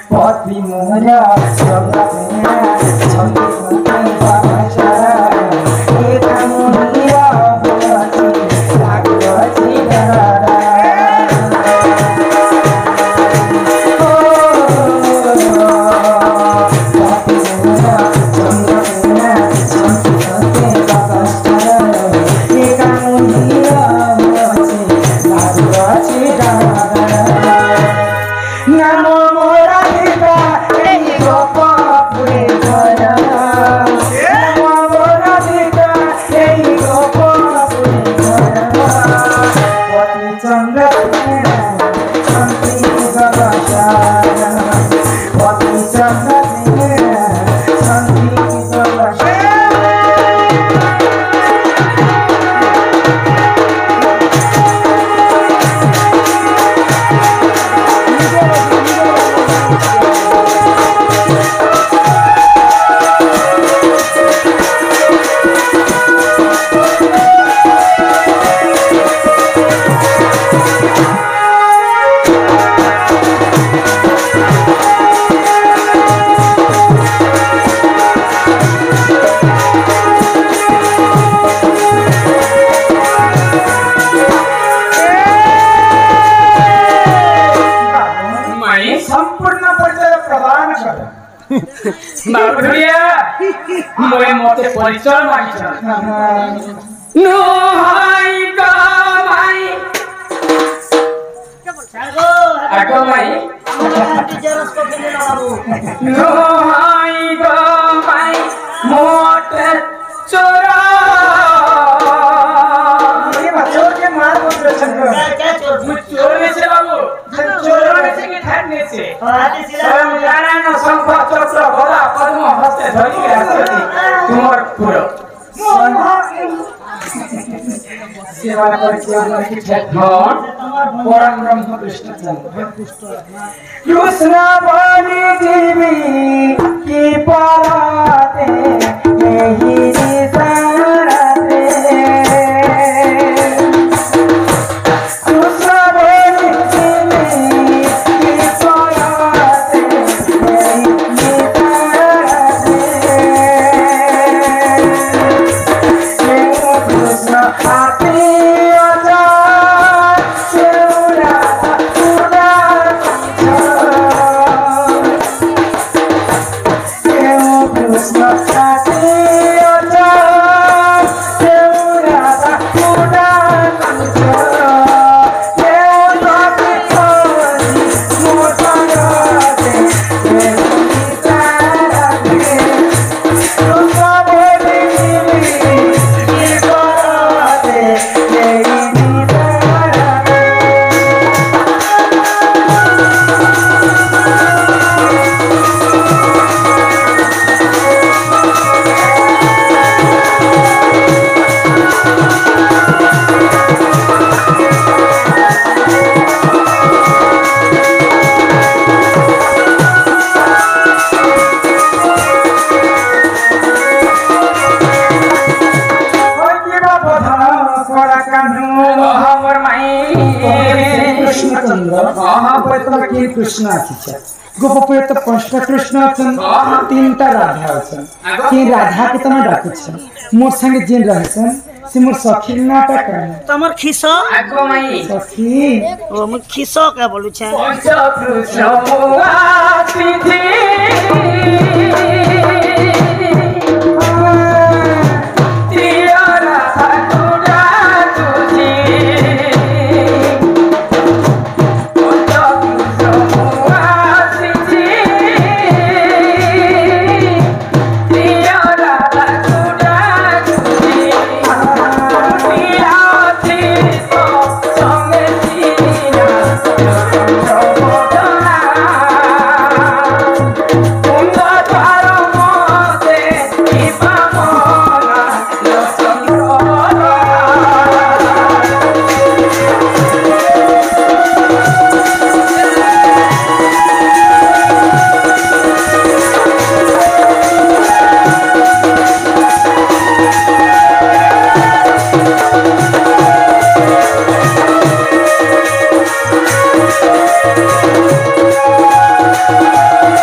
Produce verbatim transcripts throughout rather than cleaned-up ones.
पति मोरा जगमेरा छंदी मुखी बाचारा ए कामुनिया बोलती लागती डरा मोए मोते परिचय मागिछन नो हाय का माई आगो माई नो हाय का माई मोते चोरा ये बच्चों के मार बोल रहे छन क्या चोर चोर में से बाबू चोर में से के ठाने से स्वयं नारायण शंख चक्र गदा पद्म हस्ते धरि के आसति तुमर पुरो सेवा करके हमर की ठाठ परम ब्रह्म कृष्ण चंद्र कृष्ण बलि देवी की पराते यही सारते कृष्ण आछिछ गोपपुर तो पंचटा कृष्ण अछन तीनटा राधा अछन कि राधा के तमा डाकुछ मोर संगे जिन रहसन से मोर सखी नाटा करन तमर खिसो आगो माई सखी ओ म खिसो का बोलु छ पंच कृष्ण आसीथि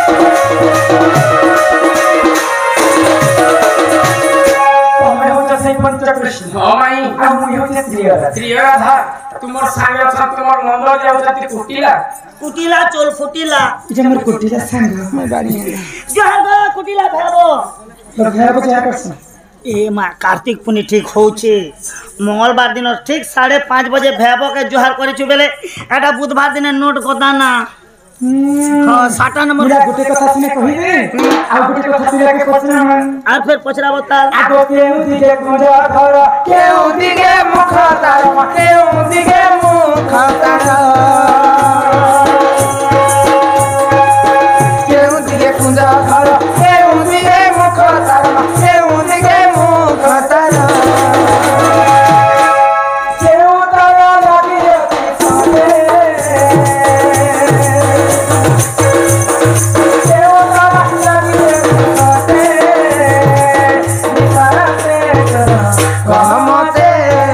तमे हो से पंचकृष्ण हां माई आ मुई हो से त्रियरा त्रियरा तुमर संग छ तुमर नंद जाउ जति कुटिला कुटिला चोल फुटिला इजे मोर कुटिला संग मैं बाड़ी जहागो कुटिला भेबो तो घर को जा करछ ए मा कार्तिक पुनी ठीक होउछे मंगलवार दिन ठीक साढ़े पाँच बजे भेबो के जोहार करि छु बेले एटा बुधवार दिन नोट गदाना हां साटा नंबर मेरा गुटे कथा सुने कहि दे आ गुटे कथा सुने के पछरा आ फिर पछरा बता आगो केउ दिगे गुंजा घर केउ दिगे मुख तार केउ दिगे मुख तार केउ दिगे गुंजा घर केउ दिगे मुख तार केउ दिगे मुख तार केउ तारा लागी साले केउ तारा लागी साले निसारा से कहमते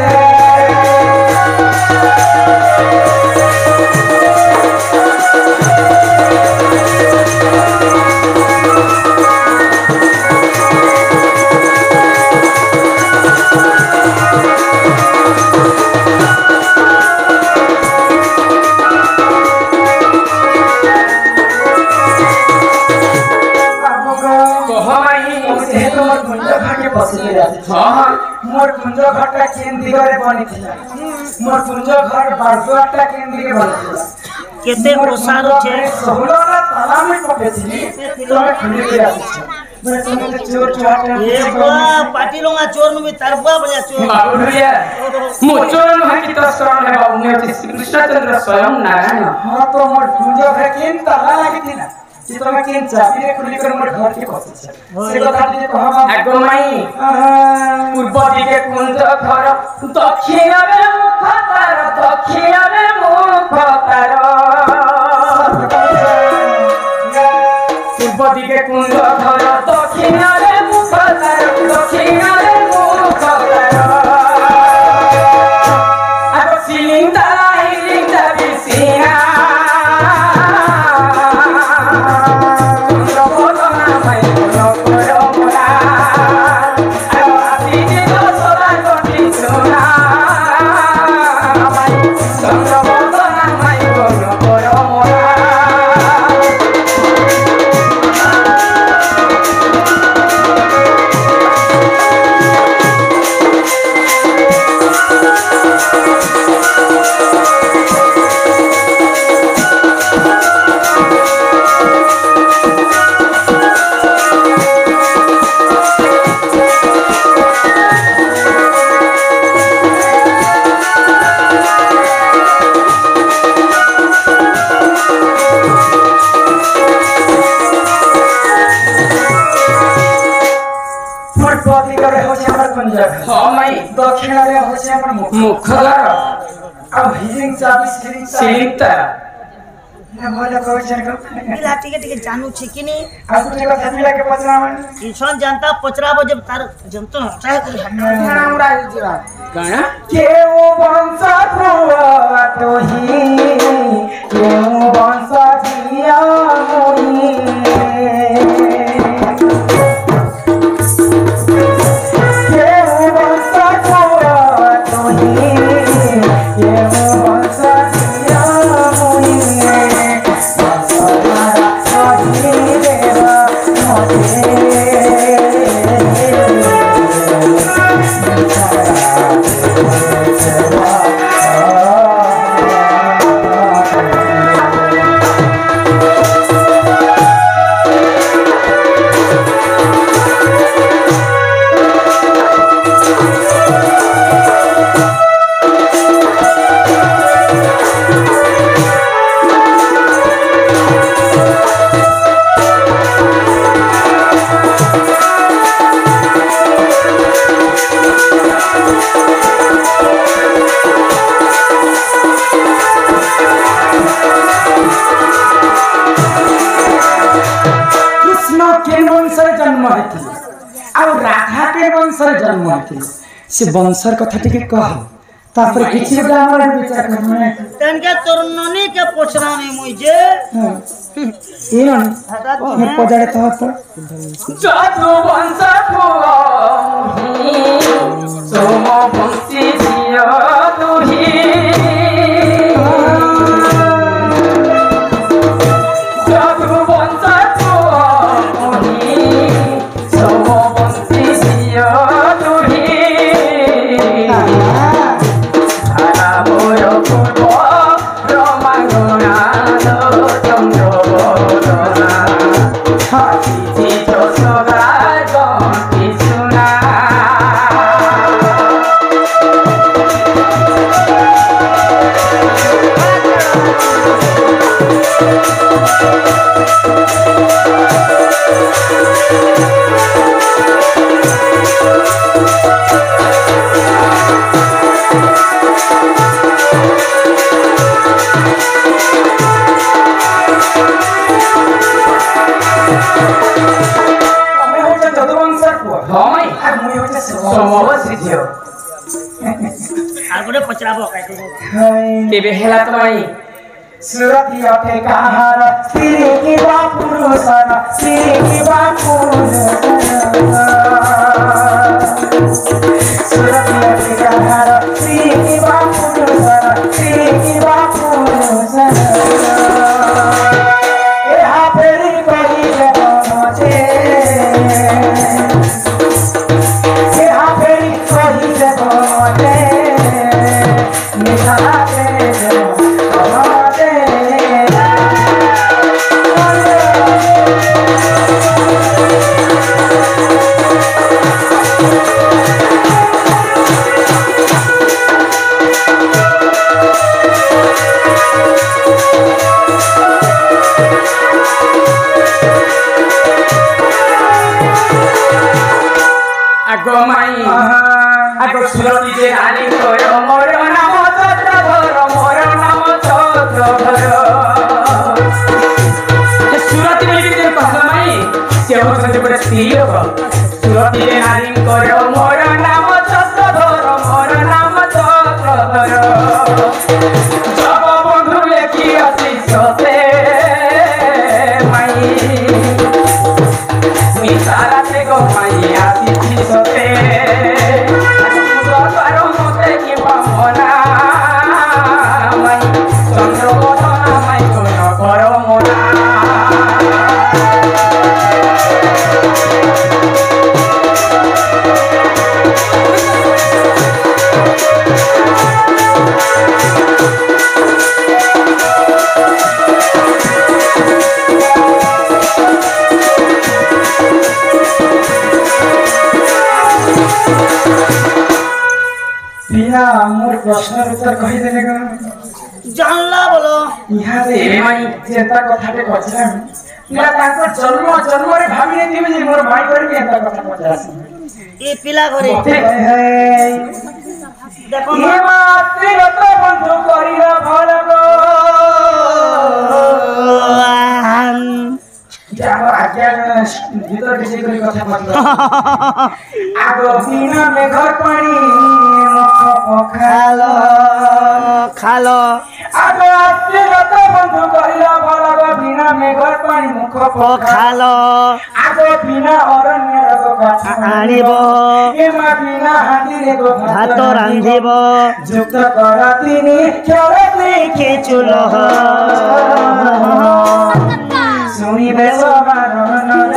मोर कुंज घरटा केन दिगरे बनिथिला मोर कुंज घर बारसोटा केन दिगे बनिथिला केते प्रसाद छे सोहलोना ताला में पकेछि तोरा खंडे के आछि बरे तुम चोर चोर ए बा पाटी लोंगा चोर नु भी तरबुआ बजा चोर बाबू भैया मोचोर न है कि तस्करण है बाबू मैं श्री कृष्णचंद्र स्वयं नारायण हां तो मोर कुंज घर केन ताला लागिथिला कि तोरा केन चाबी रे खुली कर मोर घर के पछछि से कथा जे कहबा आगो माई पूर्व दिगे कुंज घर दक्षिण रे मुख तार दक्षिण रे मुख तार पूर्व दिगे कुंज घर दक्षिण रे मुख तार दक्षिण रे मुख तार आगो सिलिंग तारा हिलिंग ताबी सिया दक्षिण रे होছে আমার মুখ মুখদ্বার আর হিলিং চাবি সিলিং সিলিংটা না বলে কইছেন কো इला टिके टिके जानू छी कि नहीं आ कुछ কথা মিলা के पचरा मन इंसान जानता पचराबो जब तार जनतो हटा है हमरा हमरा जीवा गाना केउ वंश प्रुआ तोही केउ वंश जिया मोही से वंशर कथा टिके कह तापर किछि बे हमरा विचार करने तनके तोर ननी के पोछरा नहीं मुई जे ई न मैं पजाड़े तो तो जादू वंश फुही सोम वंशी जियो तुही जादू वंश फुही सोम वंशी जियो तुही आना मोर पूर्व ब्रह्मगुणा चंद्र बदना हाथी जोसोगा गंती सुना आगुरे पचराबो काटे तेबे हेला तमाई सुरती अटे कहार सिरी की बापुरुषना सिरी की बापुरुषना सुरती अटे कहार सिरी की बापुरुषना सिरी की बापुरुषना ए हापेरी कही जगमते ए हापेरी कही जगमते निशाना पे आगो माई आगो सुरती जे नानी कोय मोर नाम चक्रधर मोर नाम चक्रधर सुरती बोली के तेरे पास माई से हो संजे बड़े स्त्री लोग सुरती जे नानी कोय मोर नाम चक्रधर मोर नाम चक्रधर जब बंधु लेखी आसी सते माई मिसारा ते गो माई आसी सते द्वारो मते कि बामना माई चंद्र बदना माई कोन करो मोना बिना मोर प्रश्न उत्तर कहि देले ग जानला बोलो यहाँ से माई जेता कथाटे पछरा मेरा ताको जन्म जन्म रे भाबी नै दिबे जे मोर भाई करे एता कथा पछरासी ए पिला घरे देखो ये मात्र रत बंधु करिरा भल गो जाओ आज्ञा भीतर किसी कोई कथा पछरा आगो बिना में घर पानी मुख पखालो खालो आगो आस्ते रत बंधु करिरा भल गो बिना में घर पानी मुख पखालो आगो बिना अरण्य रगो काठ आनिबो ए मा बिना हाथी रे गो भात रांधिबो जुक्त करतिनी चरती खिचुलो सुनिबे सबार नर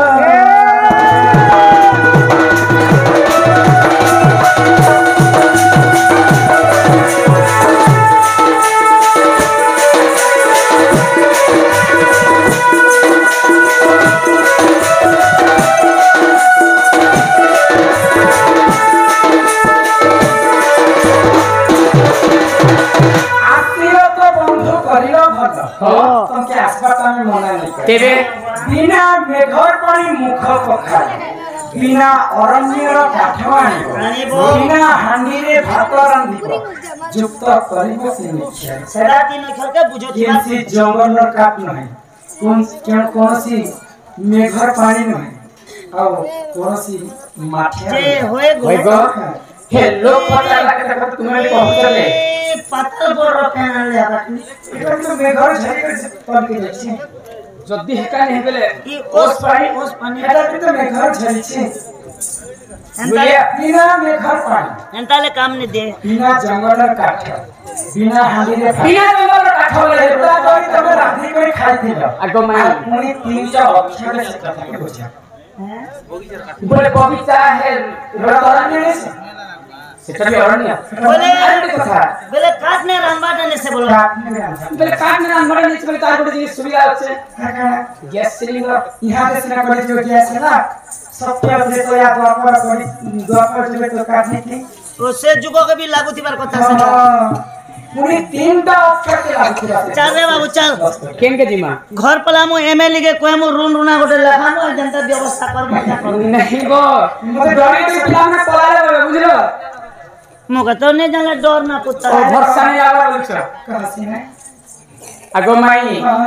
तेबे बिना मेघर पानी मुख पखाल बिना अरण्यर काठ आनिबो बिना हांडी रे भात रांधिबो जुक्त करिबो से निश्चय सेरा दिन खेल के बुझो केनसी जंगल र काट नहीं कोन केन कोनसी मेघर पानी नहीं अब कोनसी माठिया जे होए गो हेलो पता लगे तक तुम्हें पहुंचले पातल बड़ केना ले बाटी এটা তো মেঘর ঝাড়ি করে তলকে যাচ্ছে যদি হেকা নেই বেলে ई ओस पानी ओस पानी এটা তো মেঘর ঝাড়িছে एंताले বিনা মেঘর পানি एंताले काम नहीं दे বিনা জঙ্গলের কাঠ বিনা হাঁড়িরে বিনা জঙ্গলের কাঠ বলে এটা কই তুমি রাধি করে খাইছিল আগো মাই পুনি তিনটা অক্ষরে সেটা থাকে বুঝা বলে বগিচা হে এটা অরণ্য নেছে সেটা কি অরণ্য बोले আরেকটা কথা बोले काट ने रामबाटा ने से बोलो কাঠ নেবে আনসার বলে কাঠ না আমরা নিচে বলে তার গোটে জিনিস সুবিধা আছে কাকা গ্যাস সিলিন্ডার यहाँ पे सिना करे जो गैस है ना सत्य से तो या द्वापर कोई द्वापर जो तो काटने की ओसे जुगो के भी लागू थी बार कथा से पूरी तीन टा अक्षर के लागू थी चल रे बाबू चल केन के जिमा घर पलामो एमएलए के कोएमो रुन रुना गोटे लेखामो जनता व्यवस्था करबो क्या करबो नहीं गो मुझे डरे के पिला में पलाले बे बुझलो मोके तो नहीं जानला डर ना पुत्ता ओ भरसा नहीं आवा बोलछ कहसी है আগো মাই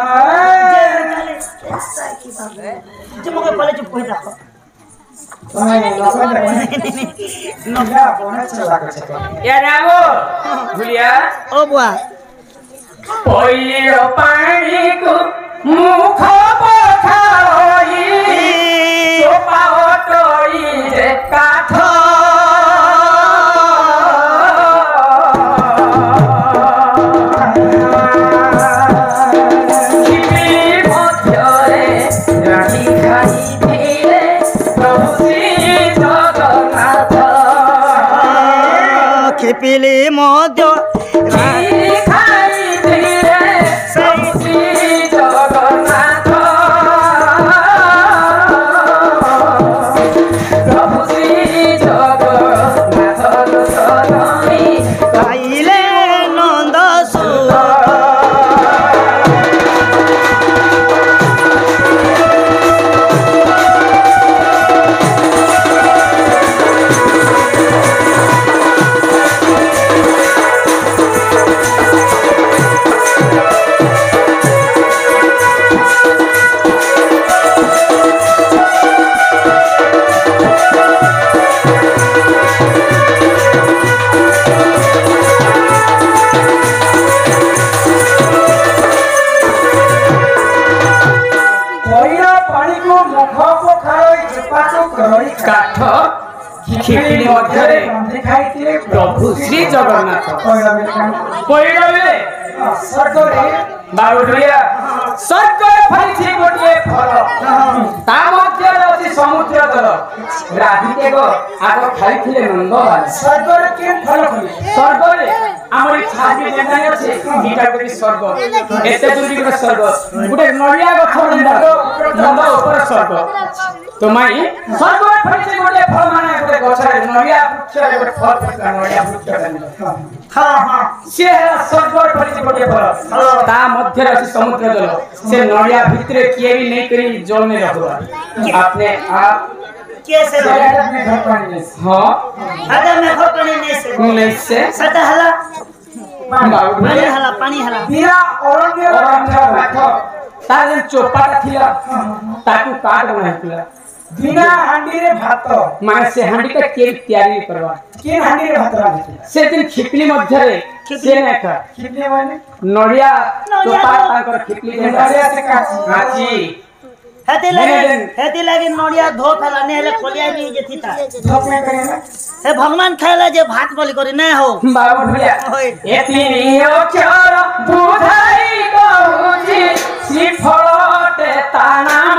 जो मोके पहले चुप होई रखो नोगा बोना चला कर छके या रागो भुलिया ओ बुआ पहिले पानी को मुख पखाई सोपा ओटोई रे काठ पिली मध्य खाई धीरे सौसी जगन्नाथ प्रभु श्री जगन्नाथ सदनी पाइले नंद सुर कोइरा पानी को मुख को खाई चपा को करई काठ खिपिली मध्यरे बांधे खाइतिले प्रभु श्री जगन्नाथ कोइरा बेटा पहिले बेले सरगरे बाबुलिया स्वर्गरे फलिछि गोटिए फल ता मध्यरे अछि समुद्र जल राधिकेको आगो खाइथिले नंदलाल सरगरे के फल खली स्वर्गरे हमर छाती जेनाइ अछि गीता करी स्वर्ग एते दूरी के स्वर्ग गुटे नडिया गछ नंद नंद ऊपर स्वर्ग तो माई स्वर्गरे फलिछि गोटिए फल माने गोटे गछरे नडिया वृक्ष गोटे फल फलिछि नडिया वृक्ष हां हां से स्वर्गरे फलिछि गोटिए फल ता मध्यरे अछि समुद्र जल से नडिया भितरे किए भी नहीं करी जल में रखवा आपने आप कैसे सेटा में घर पानी में हां आजा मैं घर पानी नहीं से नहीं से सदा हला पानी बाबुलिया हला पानी हला बिना अरण्य और रखा रख तार चोपाटा थिला ताकू काट बनाइला बिना हांडी रे भात माने से हांडी का केक तैयारी करवा के हांडी रे भात रांधि से दिन खिपली मध्यरे से ने का कितने माने नडिया चोपा ताकर खिपली दे नडिया से काची काची हेती लगे हेती लगे नडिया धो फला ने हेले कोलिया नहीं जेती ता धप में करे ना हे भगवान खाइला जे भात बोली करी नहीं हो बाबू भैया एतिनी अक्षर बुझाई कहूची सिफलटे तानाम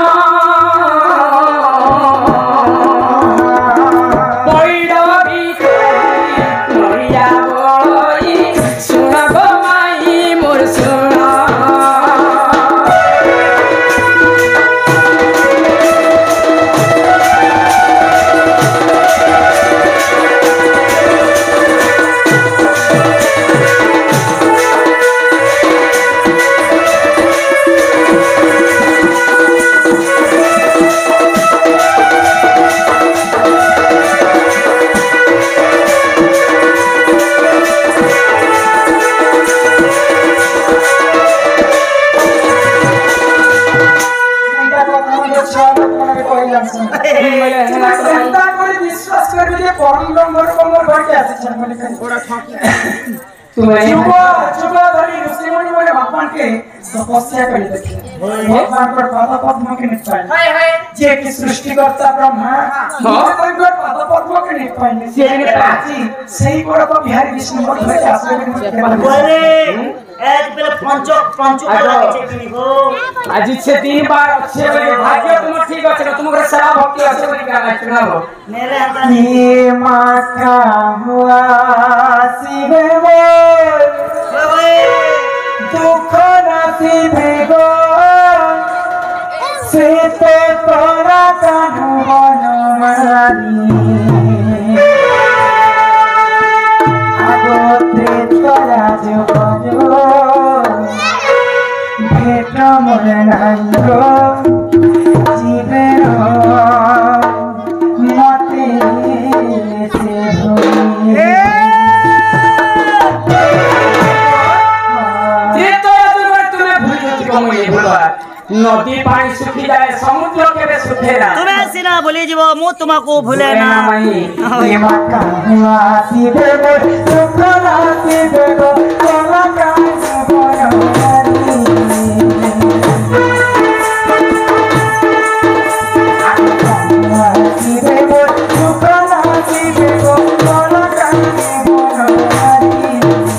विश्वास कर दे परम नंबर कमर घर के आसे छन बोले कहीं थोड़ा ठाकी तुम्हें चुप चुप धरी ऋषि मुनि बोले भगवान के तपस्या कर देखे भगवान पर पाद पद्म के निपाए हाय हाय जे की सृष्टि करता ब्रह्मा हां पर पाद पद्म के निपाए से ने प्राची सही बड़ को बिहारी विष्णु को धरे आसे बोले आज पहले पंचो पंचो लगे छे किनी गो आज छे तीन बार अच्छे बोले भाग्य तुम ठीक আছে तुमरे सारा भक्ति আছে बोली का ना हो मेरे हाथ ये माता हुआ शिवे बोल दुख नसीबे गो से तो तोरा कानू बनमानी आगोत्रे तोरा जो बजो भेट मोरे नाई गो जीवे मते से होई नदी पानी सुखी जाए समुद्र के सुखे ना तुम्हें सिना भूली जीवो मु तुमको भूले ना ये माता हुआ शिवे गो सुख नसीबे गो तोला कानू बनमानी शिवे गो सुख नसीबे गो तोला कानू बनमानी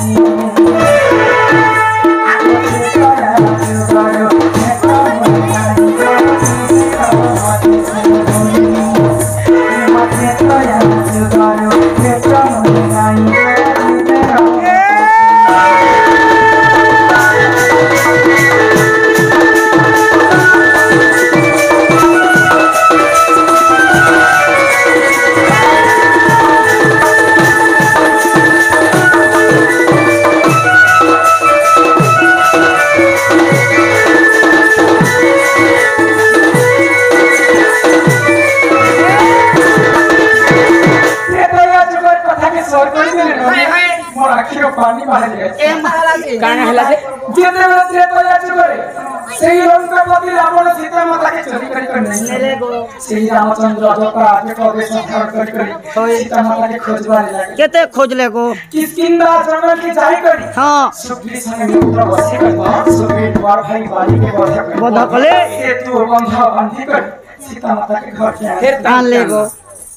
पानी बाहर ए महाराज कान हला से जेते जेते तो याच करे सेही लंका पति रावण सीता माता के चोरी करी कर नहीं मेरे गो श्री रामचंद्र जोता के कबे संहार कर करी सीता माता के खोजवा लागे केते खोज ले गो किसकिंदा जंगल की जाई करी हां सुग्री संग मित्र बसी कर सुग्री द्वार भाई बाली के बधा कर बधा कले सेतु बंधा बांधी कर सीता माता के घर के फिर तान ले गो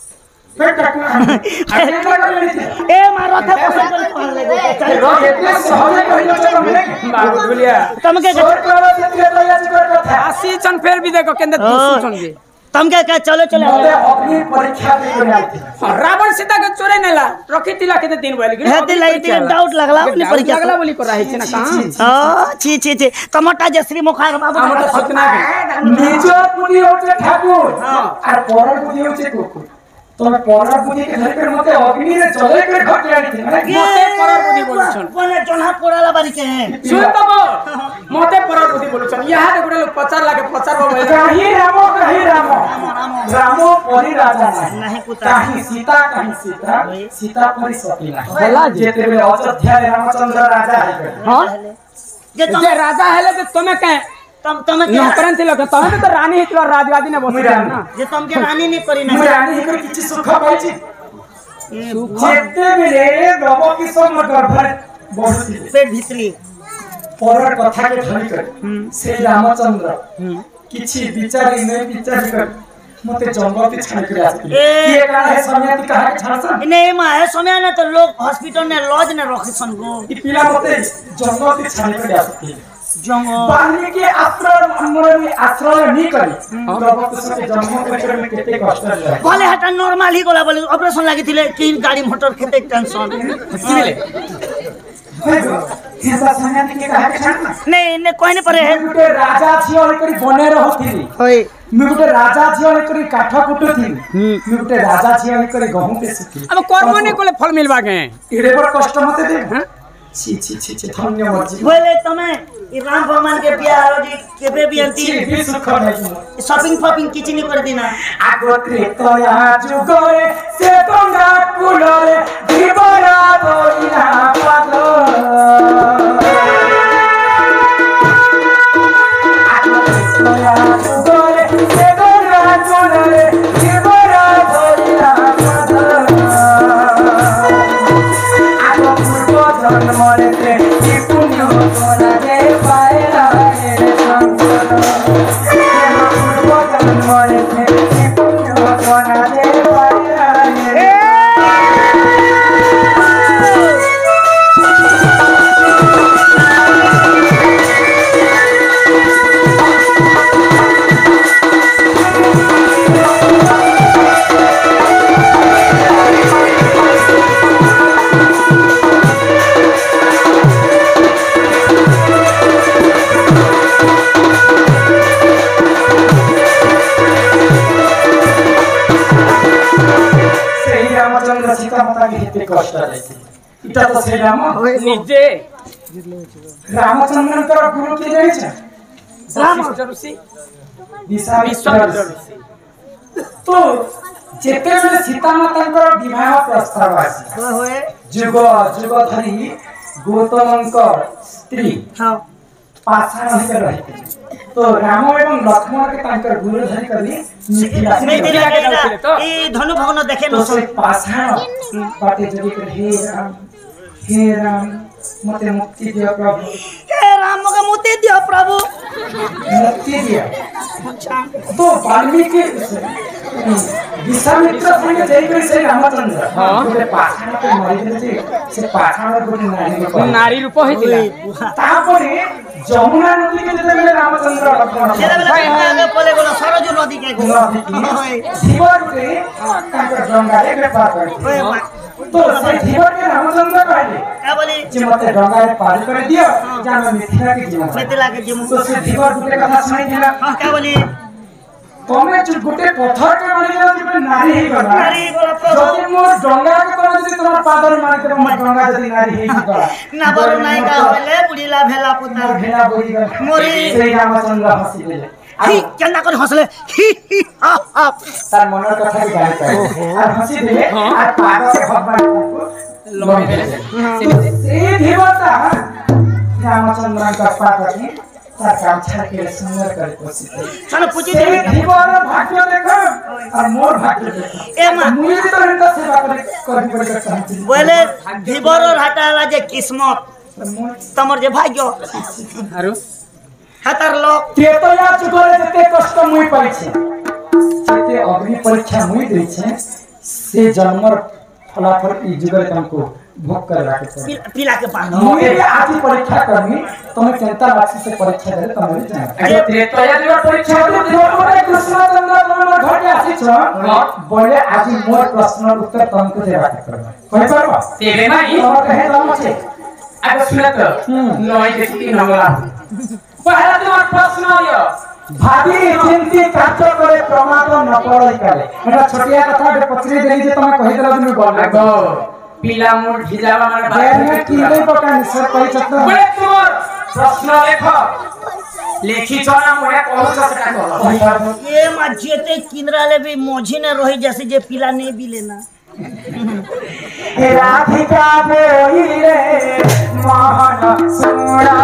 फिर टकना अगले कर लेते ए मारो था पसंद कर तान ले गो चल रो इतने सहज कहियो चलो मिले बाबू बोलिया तुम के छोड़ करो से तो याच कर कथा अस्सी चन फेर भी देखो केंद्र दूसरी चन भी तुम के के चलो चलो मोते अपनी परीक्षा दे कर आई थी रावण सीता के चोरे नेला रखी तिला के दिन बोली हेते लाइट के डाउट लगला अपनी परीक्षा लगला बोली कर रही छे ना कहां हां छी छी छी कमटा जश्री मुखार बाबू हम तो सतना के निज पुनी होचे ठाकुर और पर पुनी होचे कुकुर तोमे पर पुनी के धर कर मते अग्नि रे जले कर घर के आई थी मते परर बुद्धि बोलछन कोने जोना पोड़ाला बारी के सुन तब मते परर बुद्धि बोलछन यहां दे गुडे लोग पचार लागे पचार बो कहीं रामो कहीं रामो रामो परी राजा नहीं नहीं पुता कहीं सीता कहीं सीता सीता परी सती नहीं बोला जेते बेले अयोध्या रे रामचंद्र राजा है हां जे तुम जे राजा हेले ते तुमे के तुम तुम के नौकरन थे लोग तमे तो रानी हितवा राजवादी ने बसि ना जे तुम के रानी नहीं करी मुझे ना रानी कर किछि सुख पाइछि जेते बेले रब किशोर गर्भर बढ़ुति पेट भीतरी परर कथा के धरि कर से रामचंद्र किछि विचारी ने विचार कर मते जंगल के छाड़ के आसी के का है समय की कहा के छाड़सा नहीं मा है समय ना तो लोग हॉस्पिटल ने लॉज ने रखे सन गो ई पिला मते जंगल के छाड़ के आसी जंगल बानी के आश्रय हमर में आश्रय नहीं करी रब किशोर के जंगल के में केते कष्ट है बोले हटा नॉर्मल ही गोला बोले ऑपरेशन लागी थिले तीन गाड़ी मोटर खेते टेंशन ऐसा समय के कहा के छाड़ना नहीं ने कोई नहीं परे है गुटे राजा छियो करी बने रहथिली होय मैं गुटे राजा छियो करी काठ कुटुथी मैं गुटे राजा छियो करी गहूं पे सुती अब कर्म ने कोले फल मिलबा के इरे पर कष्ट मते दे छी छी छी छी धन्य मर्जी बोले तमे ई राम भगवान के बियाह रोजी केबे भी अंती छी भी सुख नहीं शॉपिंग फॉपिंग किछि नहीं कर देना आगोत्रे तो या जुगरे से तंगा कुलरे दीवारा बोइना पादो आगोत्रे तो या जुगरे से तंगा कुलरे दीवारा बोइना केते कष्ट देते इटा तो से राम निजे रामचंद्रकर गुरु के जाय छै वशिष्ठ ऋषि विश्वामित्र ऋषि तो जेते बेले सीता मातांकर विवाह प्रस्ताव आसी होए जुग जुग धरी गौतमंकर स्त्री हां पाषाण होकर रहते तो राम एवं लक्ष्मण के तांकर गुरु धरी करी मिथिला मिथिला के ई धनु भग्न देखे तो न से पाषाण बाटे जड़ी कर हे राम हे राम मते मुक्ति दियो प्रभु हे राम के मुक्ति दियो प्रभु मुक्ति दियो तो वाल्मीकि विश्वामित्र संगे जई कर से रामचंद्र गोटे पाषाण के मारि देते से पाषाण गोटे नारी को नारी रूप होइतिला तापरे जमुना नदी के जते बेले रामचंद्र लक्ष्मण जेते बेले आगे पले गोला सरजू नदी के नदी की धीवर के तांकर गंगा रे पार कर तो से धीवर के रामचंद्र कहले का बोली जे मते गंगा रे पार कर दियो जान मिथिला के जीवन मिथिला के जीवन तो से धीवर गुटे कथा सुनाई दिला हां का बोली तमे जो गुटे पत्थर के मारी दियो जे नारी हे गला नारी गला जति मोर गंगा के तमे जे तोर पादर मारी के मोर गंगा जति नारी हे गला ना बरु नाई का होले बुढ़ीला भेला पुता भेला बोली मोरी श्री रामचंद्र हसी देले ही केना कर हसले ही ही हा हा तार मनर कथा के गाय करे और हसी दिले और पादर के भगवान को लबी देले से देवता रामचंद्र का पादर तार गामछा के सुंदर कर कोशिश चलो पूछी से धीवर भाग्य देखो और मोर भाग्य देखो ए मां मुझे तो इनका सेवा करे करनी पड़ेगा चाहती बोले धीवर हटाला जे किस्मत तमर जे भाग्य आरो हतार लोक त्रेतया जुगरे जते कष्ट मुई पाइछे जते अग्नि परीक्षा मुई दै छे से जन्मर फलाफल ई जुगरे तुमको भोग कर राखे छे पीला के पानी मुई आदि परीक्षा करनी तुम केंता लाक्षी से परीक्षा करे तुम जान अरे त्रेतया जुग परीक्षा छोटे देवरे कृष्णचंद्र तुम घर के आसी छ बोले आज मोर प्रश्न उत्तर तुमको देबा के करबा कहि परबा तेरे नाही और कहे दम छे आगे सुनत नय देखि नंगला पहला तुम्हार प्रश्न आयो भाभी चिंती कार्य करे प्रमाद न पड़ै काले एटा छोटिया कथा के पचरी देली जे तमे कहि देला तुम बोल आगो पीला मुंड भिजावा माने देर में कीले पकानी सर कहि छत बोले तुम्हार प्रश्न लेख लेखी छोरा मोया कहू छ सेटा कहल ये मा जेते किंद्रा ले भी मोझी ने रोही जैसे जे पीला नहीं भी लेना हे राधिका बोई रे मोहन सोड़ा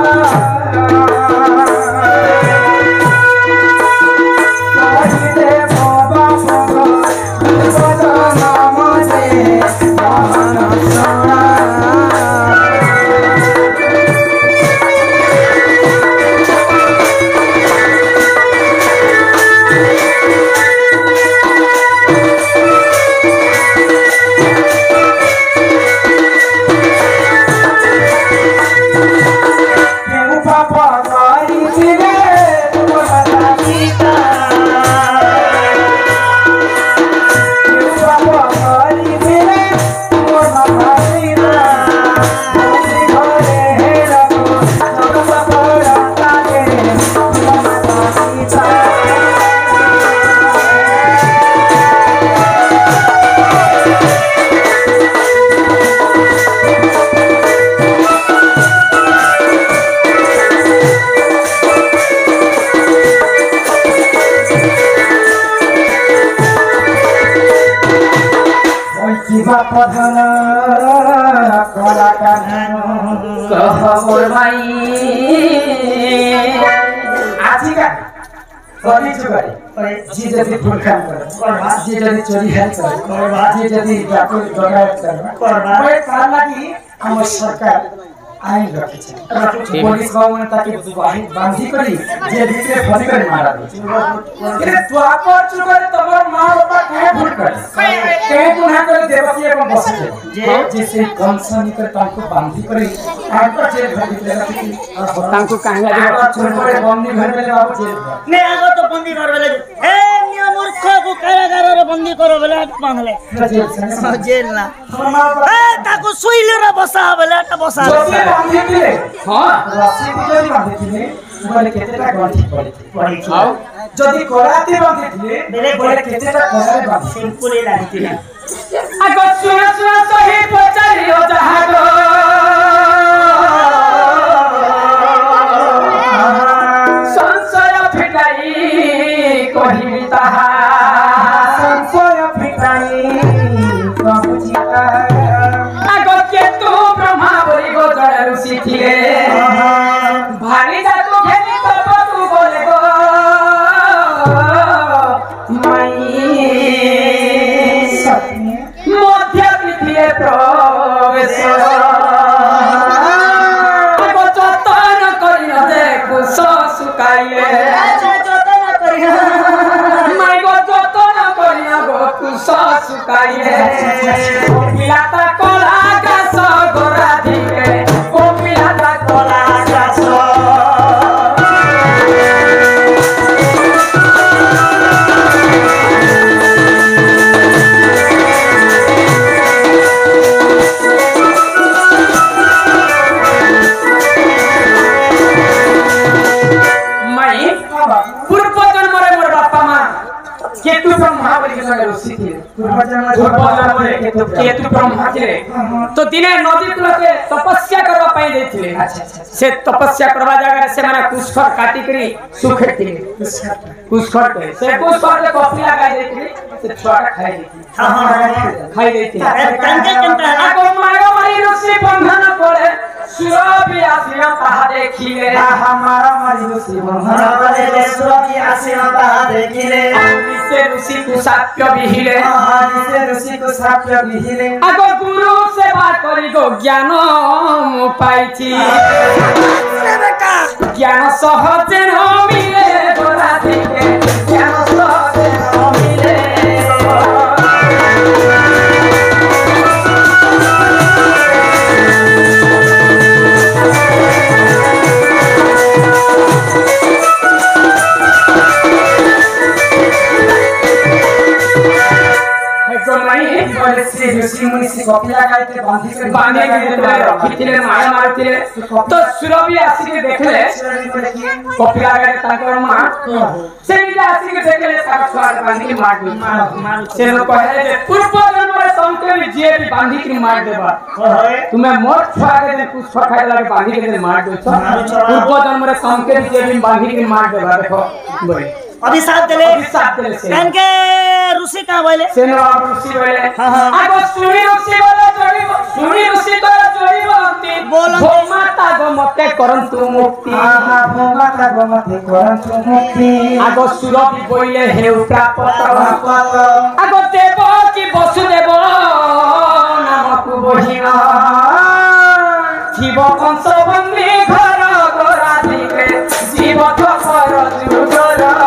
प्रधान कला कह मोर भाई आजिका करी जुगारी जी जदी भूल काम करे जी जदी चोरी है करे जी जदी डाकू डकायत करे मैं कहला कि हम सरकार आइन रखे छे पुलिस बाबू ताकि वाही बांधी करी जे भीतर फरी कर मारा दे रे द्वापर जुगारी तमर मां बाप काहे भूल करे के गुनाह करे देवती एवं बस जे जैसे कंसन कर ताको बांधी करी ताको जेल भर दे तांको काहे लागे छोटे छोटे बंदी घर में बाबू जेल ने आगो तो बंदी कर बेले ए निया मूर्ख को कारागार रे बंदी करो बेले मांगले जेल ना ए ताको सुइले रे बसा बेले ता बसा बांधी दिले हां रस्सी दिले बांधी दिले बोले केतेटा गंठी पड़ी पड़ी आओ जदी कराते बांधी दिले बोले केतेटा करारे बांधी सिंपल ही लागितिला आगो सुन सुन सही पचारियो जहागो संशय फिटाई कहिबी ताहा संशय फिटाई कहुची आगो के तू ब्रह्मा बोली गो जड़ ऋषि थिए भारी जातु घेनी तब तू बोले गो माई मध्य तिथिए प्रवेश आगो जतन करि न देखु सुकाइए माई गो जतन करि न गो सुकाइए पिलाता कला गाछ गोरा दिके ओ पिलाता कला गाछ माई पूर्व जन्म रे मोर बापा मां केतु ब्रह्मा बोली के संग ऋषि थे पूर्व जन्म पूर्व जन्म रे केतु केतु ब्रह्मा थे तो दिने नदी कूल के तपस्या करबा पाई देथिले अच्छा अच्छा से तपस्या करबा जागा से माने कुशखर काटी करी सुखे थे कुशखर के से कुशखर के कॉफी लगा देथिले से छोटा खाई देथिले हां हां खाई देथिले कंके कंके आगो मारो मारी ऋषि बंधन करे सुरभि आसिया ताहा देखिले हमारा मरी ऋषि बंधन करे सुरभि आसिया ताहा देखिले से ऋषि कुशाप्य बिहिले से ऋषि कुशाप्य बिहिले आगो गुरु सेवा करी गो ज्ञान मु पाइछि ज्ञान सहजे न मिले गोरा दिके ज्ञान सहजे न मिले ऋषि मुनि से कपिला गायते बांधी कर बांधे के रखिथिले माया मारथिले तो सुरभि आसी के देखले कपिला गाय ताकर मां से निजे आसी के देखले ताकर छुआ बांधी के मार दी से लोग कहे जे पूर्व जन्म रे संके में जे भी बांधी के मार देबा तुम्हें मोर छुआ के दे कुछ खाए लगे बांधी के मार दो पूर्व जन्म रे संके जे भी बांधी के मार देबा देखो बोले अभिशाप देले अभिशाप देले से कनके ऋषि का बोले सेनो ऋषि बोले हां हां आगो सुनी ऋषि बोले जोड़ी सुनी ऋषि तो जोड़ी बोलती बोलती भो माता गो मते करंतु मुक्ति आहा भो माता गो मते करंतु मुक्ति आगो सुरभि बोले हेउ प्राप्त प्राप्त आगो देव की वसुदेव नामक बहिना जीव कंस बंदी घर गोरा दिके जीव खबर जुगर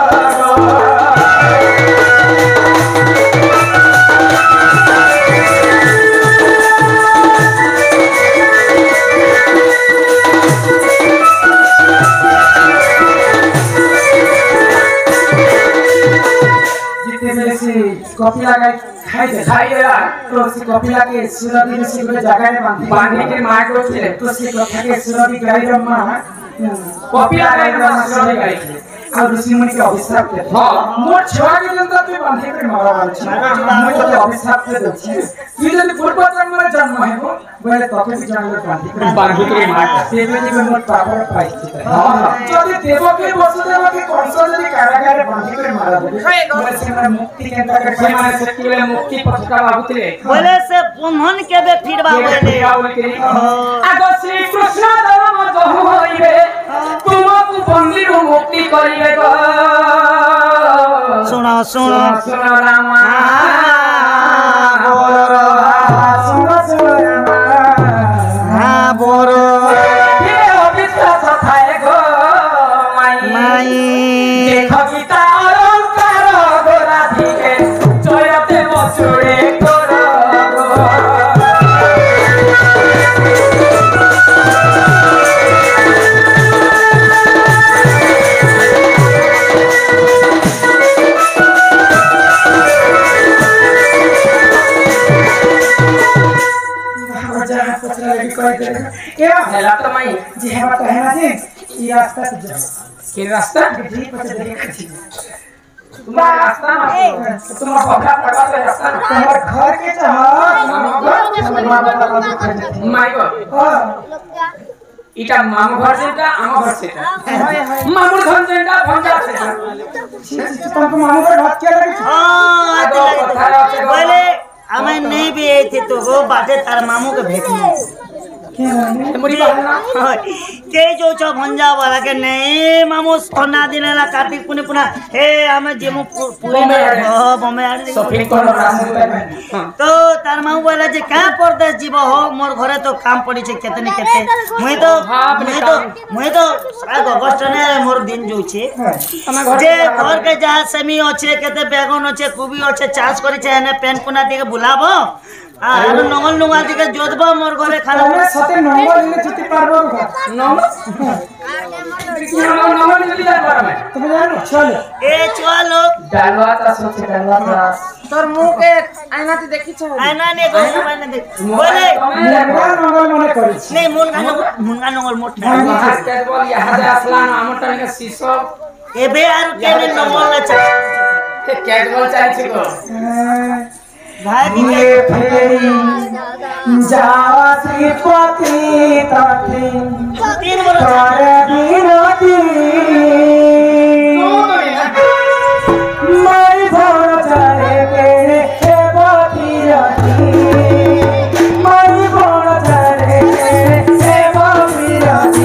कपिला गाय खाई दे खाई देला तो से कपिला के सुरभि ऋषि के जगह में बांधी बांधी के मार को थे तो से कपिला के सुरभि गाय ब्रह्मा कपिला गाय ब्रह्मा सुरभि गाय थे और ऋषि मुनि के अभिशाप के हां मोर छुआ के जनता तू बांधी के मारा वाला छ मैं तो अभिशाप के दे छी तू जब पूर्व जन्म में जन्म है वो बोले तो के जन्म में बांधी के बांधी के मार देवी जी में मोर पावर पाई थी हां जब देव के वसुदेव के कंस जदी कारागार बांधी के मारा दे बोले से हमरा मुक्ति के तक से माने से केवल मुक्ति पथका बाबुतले बोले से बंधन के बे फिर बा बोले आगो श्री कृष्ण धर्म जो होइबे तुमको बंदी रो मुक्ति करिबे गो सुनो सुनो सुनो रामा सुनो सुनो हां बोरो ये अविश्वास थाए गो माई माई देखो गीता अलंकार गोरा दिके जयते बसुरे करो क्या हेला तो माई जी हम कहना जी ये रास्ता से जा के रास्ता ठीक पता देखा छी तुम्हारा रास्ता ना तुम्हारा कपड़ा पड़वा तो रास्ता ना तुम्हार घर के चाह माय गॉड इटा मामू घर सेटा आमा घर सेटा मामू घर सेटा भंजा सेटा तुमको मामू का ढक के लगे हां आगो कथा আছে बोले हमें नहीं भी आई थी तो वो बाटे तार मामू के भेटने मुड़ी बाना के जो छो भंजा वाला के नहीं मामू सोना दिनेला कार्तिक पुने पुना हे हमें जेमु पूरी में हो बमे आड़ी शॉपिंग करो रास्ते में तो तार मामू बोला जे का परदेश जीव हो मोर घरे तो काम पड़ी छे केतने केते मुई तो मुई तो मुई तो साग अगस्त ने मोर दिन जो छे जे घर के जहाँ सेमी अच्छे केते बैगन अच्छे कुबी अच्छे चाष करी छे ने पेन पुना दिके बुलाबो আর নঙ্গল নুঙ্গা দিকে জোদবা মোর ঘরে খানা তোমরা সাথে নম্বর নিলে জিতে পারবো নম্বর নম্বর নিলে যাবে আমি তুমি জানো চলো এ চলো ডালवा তা সোচে ডালवा তা তোর মুখে আয়নাতে দেখিছ আয়না নে গো মানে দেখ বলে মুনগা নঙ্গল মনে করিস নেই মুন গান মুন গান নঙ্গল মোট বাহার কে বল ইহা দে আসলাম আমটা নিকে শিশো এবে আর কেনে নঙ্গল না চা কে কে বল চাইছি গো ভাই ये फेरी जावा श्रीपति ताती তিন বড় करे बिनती मैं भर जाए के हे बापीरती मैं भर जाए के हे बापीरती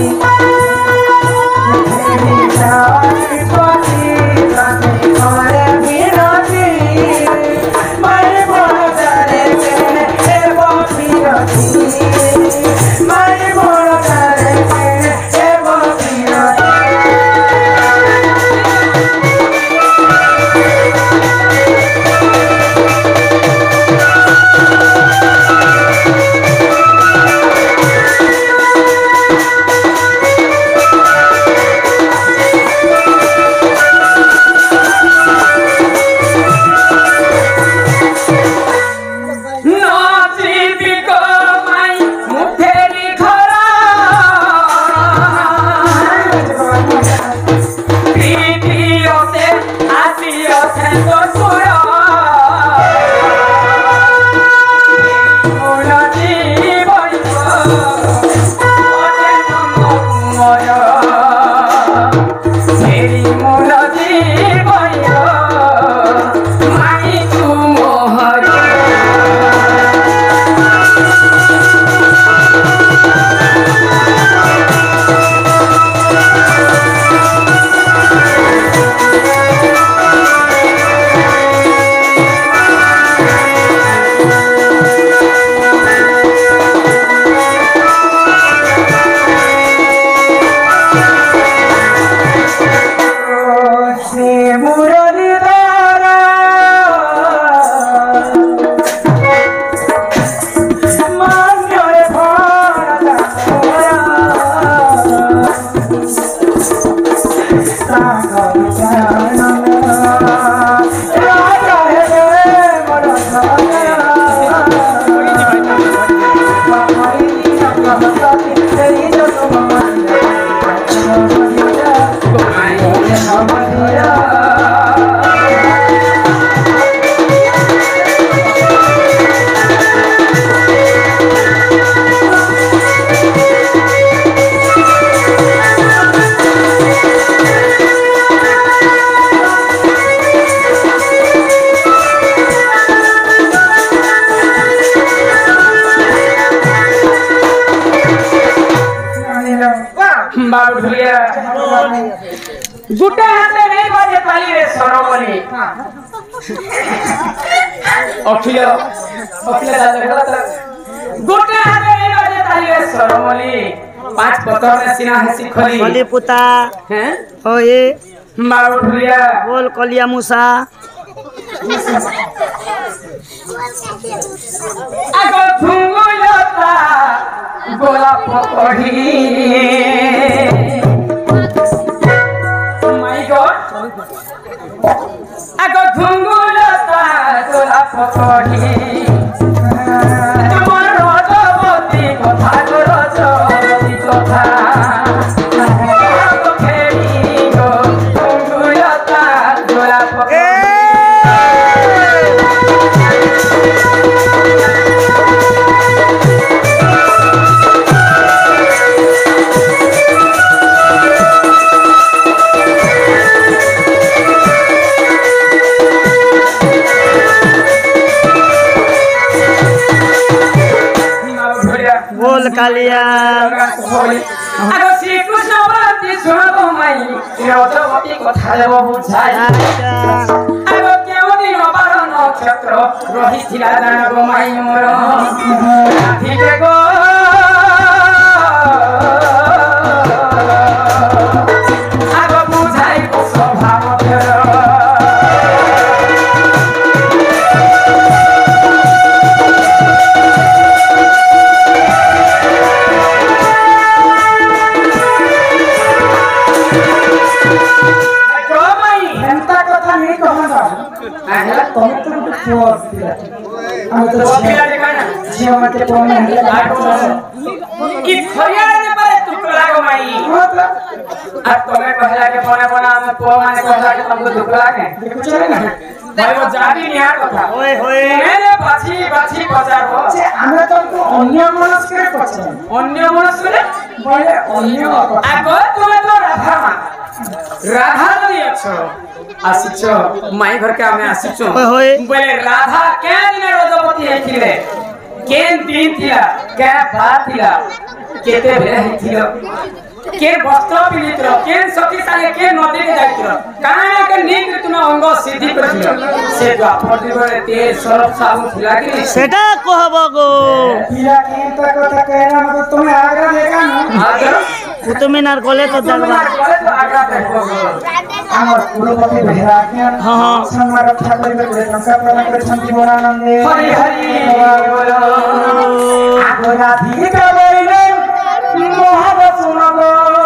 जावा श्रीपति ताती करे बिनती बाबू ढुलिया गुटे हाथे नहीं बाजे ताली रे सरमनी अखिल अखिल दादा गलत गुटे हाथे नहीं बाजे ताली रे सरमनी पांच पत्थर में सीना हंसी खली खली पुता हैं हो ये बाबू ढुलिया बोल कलिया मूसा आगो झुंगुलता गोलाप पड़ी माय गॉड आगो झुंगुलता गोलाप पड़ी তোমার রজবতী কথা গো রজবতী কথা খেলি গো ঝুংগুলতা গোলাপ कालिया आगो श्री कृष्ण बलती सुनबो माई रजवती कथा देव बुझाई आगो केउ दिन बार नक्षत्र रहिथिला जानबो माई मोर राधिके गो आगो बुझाई को स्वभाव तेरो तमे तो गुटे पुआ दिला हम तो पिला देखा ना झिया मते पोने हले कि खरिया ने पर टुकड़ा गो माई मतलब आ तमे कहला के पोने पोना हम पो माने कहला के तुमको टुकड़ा के देखो चले ना भाई वो जानी निहार कथा ओए होए मेरे बाछी बाछी पचारो जे हमरा तो अन्य मनस्क रे पछे अन्य मनुष्य रे बड़े अन्य आगो तुमे तो राधा मा राधा नहीं अच्छो आसिचो माई घर के हमें आसिचो ओए होए बोले राधा के दिन रजवती है थिले केन दिन थिला के बात थिला केते भेले थिलो के वस्त्र पिनित्र के सखी साले के नदी के जाइत्र काहे के नीक तुना अंग सिद्धि करथिलो से द्वापर दिगरे तेज सरफ साबुन थिला कि सेटा कहबो गो पिला के तो कथा कहना मतलब तुम्हें आगरा देखा ना आगर कुतुमिनार गले तो दलवा बोले तो आगा देखो আমার কুলপতি বেহরাজ্ঞান সম্মান রক্ষা করিবে করে লঙ্কা প্রদান করে শান্তি বনানন্দে হরি হরি বল আগরা ভিকা বইলে মহাব শুনব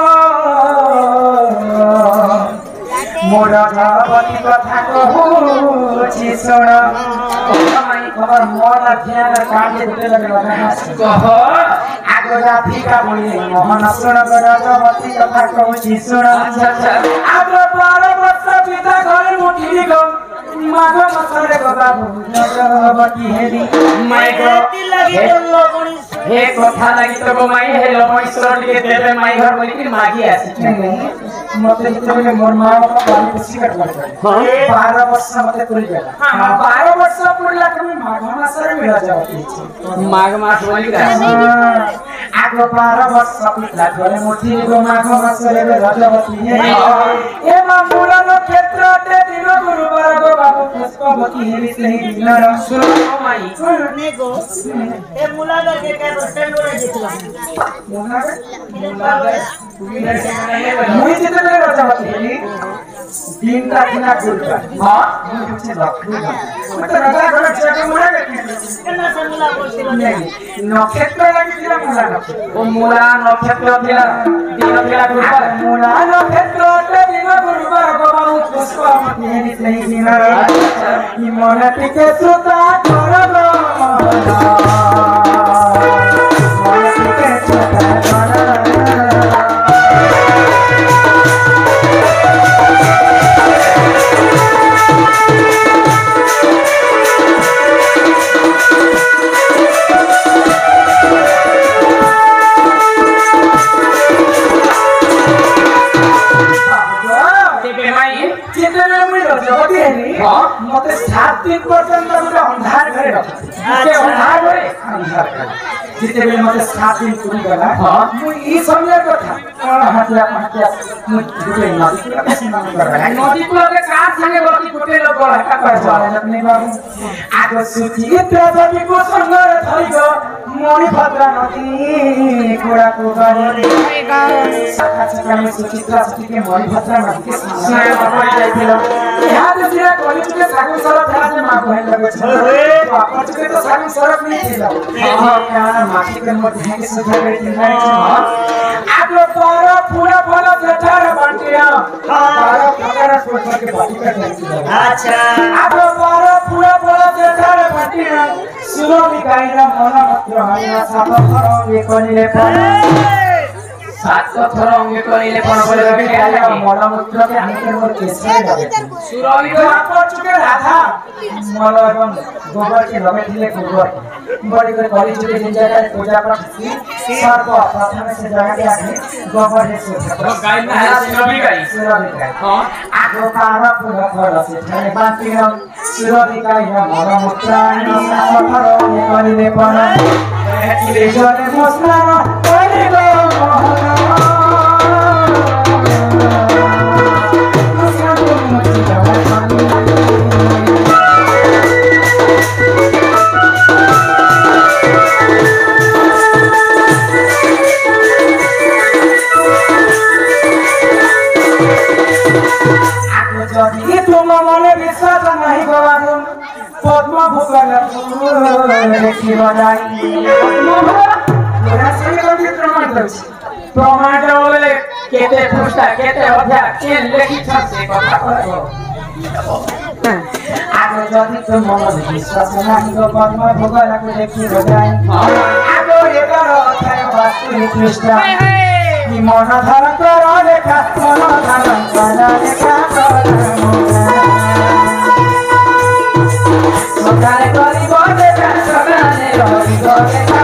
মোর জগতি কথা কহুছি শুন আমার মন ধ্যান কাঁদে দিতে লাগলো কহ আগরা ভিকা বইলে মোহন শুন জগতি কথা কহুছি শুন আচ্ছা আচ্ছা আগরা বারো বছর পিতা ঘরে মুঠিলি গো মাঘ মাসরে কথা ভগবতী হেরি মাই গো লাগি তো গণি हे कथा लागि तो गो माई हे लमईश्वर के देवे माई घर बोली कि मागी आसी मते जेतेबेले मोर मां बापा बाली खुशी कर पड़े बारह वर्ष मते पुरी गेला हां बारह वर्ष पुरला कमी माघ मासरे मिला जावती माघ मास बोली रा आगो बारह वर्ष पिता घरे मुठी गो माघ मासरे रजवती हेरी ए मा मूलन क्षेत्र ते दिन गुरुवार गो बाबू पुष्पवती हेरी सही दिनर सुनो माई ने गो ए मुलागा के के स्टैंड रे देखला मुई जेतेबेले रजवती हेरी दिन ता दिना गुरुवार हां मुई कुछ लखु मते राजा घर जाके मुड़ा गई केना से मुला बोलছিল नक्षत्र লাগিছিল মুলা নক্ষত্র ओ मूला नक्षत्र दिला दिन दिला गुरुवार মুলা নক্ষত্র তে দিন গুরুবার বাবু পুষ্পমতি হেরি সেই দিন ই মনে টিকে সুতা করব মনে টিকে সুতা করব मते सात दिन पर्यंत गुटे अंधार घरे रखी के अंधार घरे अंधार घरे जितेबेले मते सात दिन पुरी गला मु ई समय कथा कोन हटिया हटिया मु गुटे नदी के स्नान करला नदी को के का संगे बकी गुटे लोग का कर जाले अपने बाबू आगो सुती प्रभु को संगर थइगो मोरी भद्रा नदी कोड़ा को बारे साखा छका में सुचित्रा सुती के मोरी भद्रा नदी के स्नान कर जाइथिलो यहाँ तो सिरा कॉलेज के सागु सरक था जे मा कहन लगे छ बापा के तो सागु सरक नहीं थिला हां का माटी के मध्य के सुधा बेटी नहीं छ आगो पारा पूरा फल जठार बांटिया पारा पकड़ छोड़ के बाटी का अच्छा आगो पारा पूरा फल जठार बांटिया सुरो बिकाइना मन मात्र हाया साप फरो ये कनिले पर सात थर अंगे करिले कोन बोले के आया मन मात्र के आंके मोर केसरे लगे सुरवि तो आपन चुके राधा मल एवं गोबर के लगे थिले गोबर बड़ी कर कॉलेज के दिन जगह पूजा पर सर्व प्रथम से जगह के आगे गोबर है से गाय ना है सुरवि गाय सुरवि गाय हां आगो पारा पूरा फल से थाने बाती हम सुरवि गाय मन मात्र साप फरो ये कनिले पर भेटिले जले मसला ओरे गो मोहन मसला को मची जावा যদি তোমার মনে বিশ্বাস নাই বাবু পদ্ম ভোগল দেখিব যাই প্রমাণ বলে কেতে পুস্তা কেতে অধ্যায় কে লেখিছ সে কথা কইব আগে যদি তোমার মনে বিশ্বাস নাই পদ্ম ভোগল দেখিব যাই আগে এবার অধ্যায় বাস্তু কৃষ্ণ কি মন ধার কর লেখা মন ধার কর লেখা সকালে করিব দেখা সকালে রহিব দেখা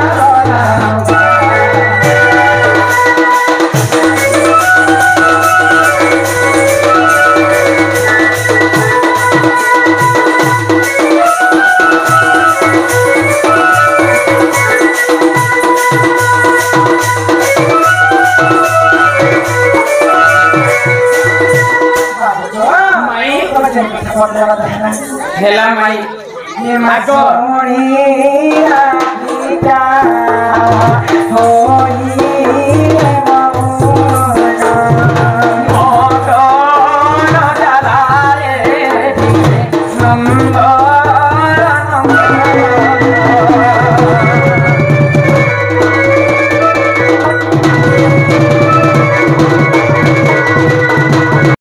হেলা মাই আগো মনিয়া গীতা হই নন্দন